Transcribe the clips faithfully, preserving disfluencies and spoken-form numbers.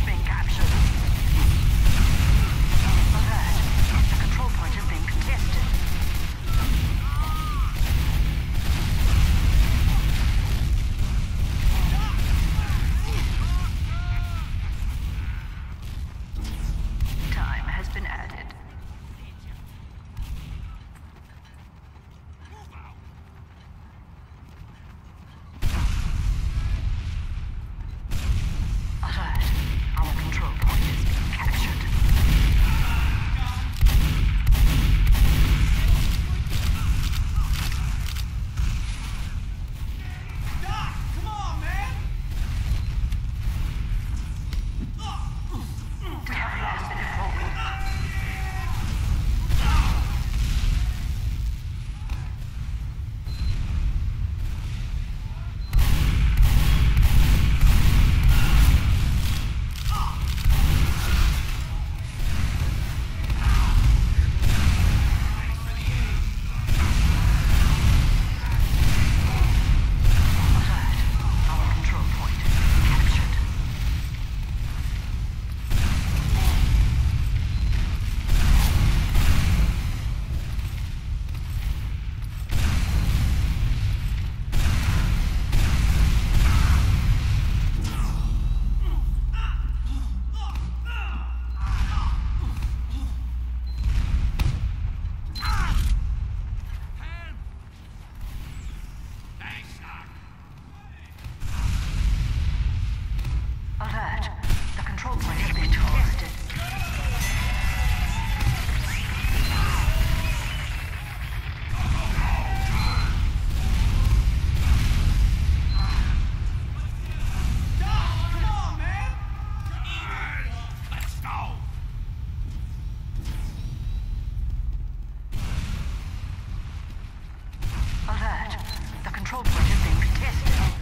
is being captured. Alert. The control point is being contested. Time has been added. Alert. Our control point is being captured. Doc, come on, man! We have lost the control point. Our control point is being captured. Alert. The control point has been contested. Doc, come on, man! Let's go! Alert. The control point is being contested.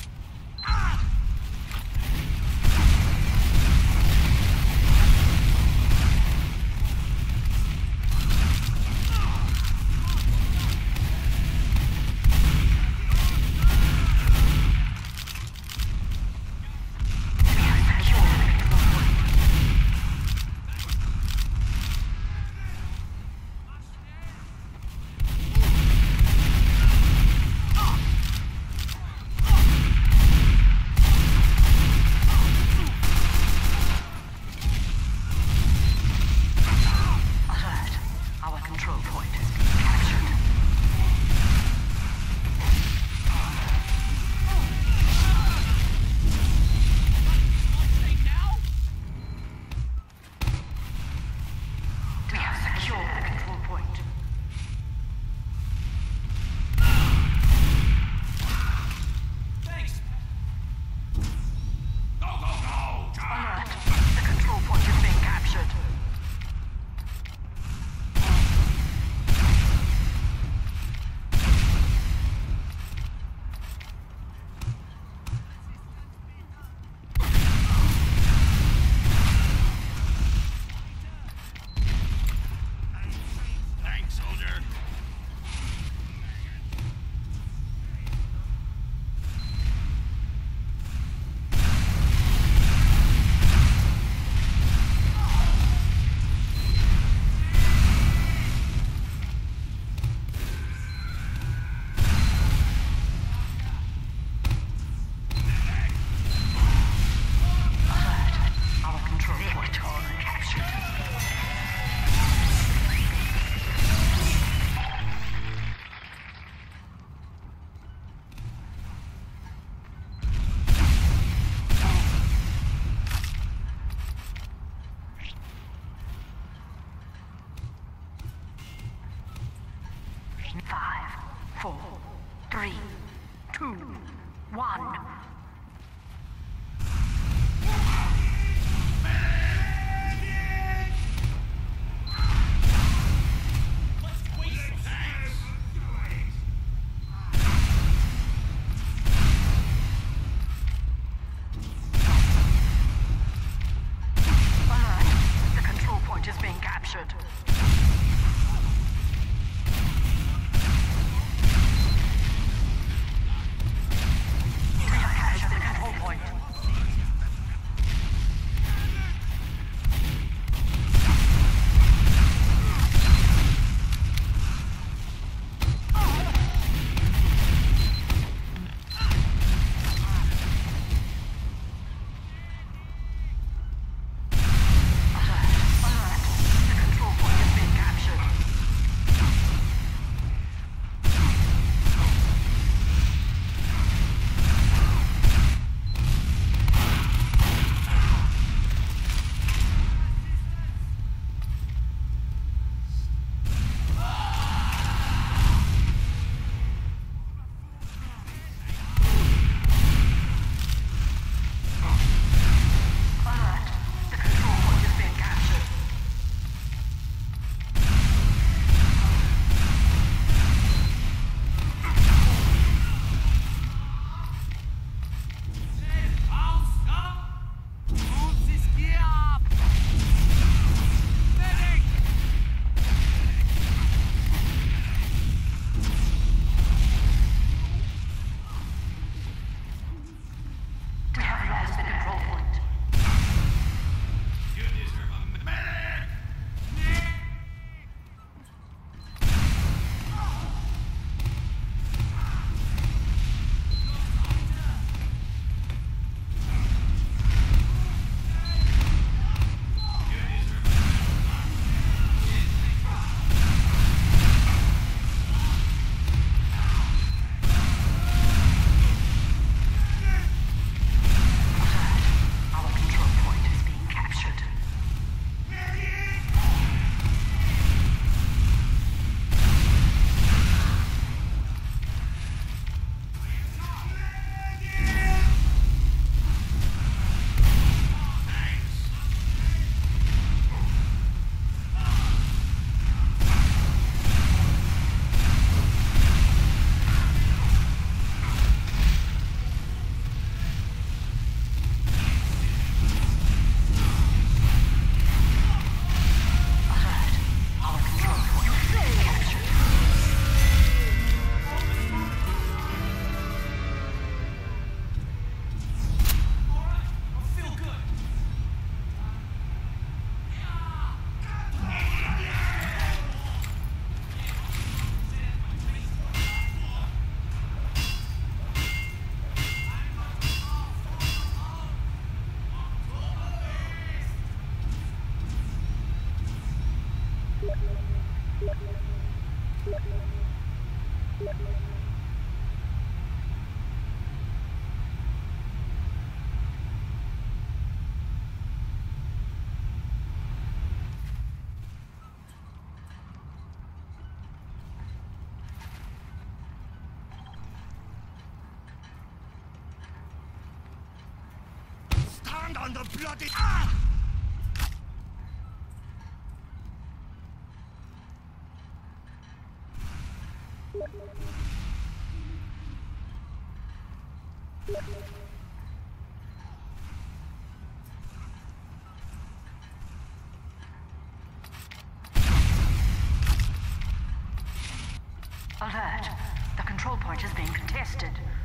We have secured the control point. Alert. Our control point is being captured. We have secured the control point. Thanks. Go, go, go! Alert. The control point is being captured. Thanks, soldier. Alert. Our control point is being captured. Five, four, three, two, one. Let's waste some thanks. Alert. The control point is being captured. We have Stand on the bloody... Ah! Alert. The control point is being contested.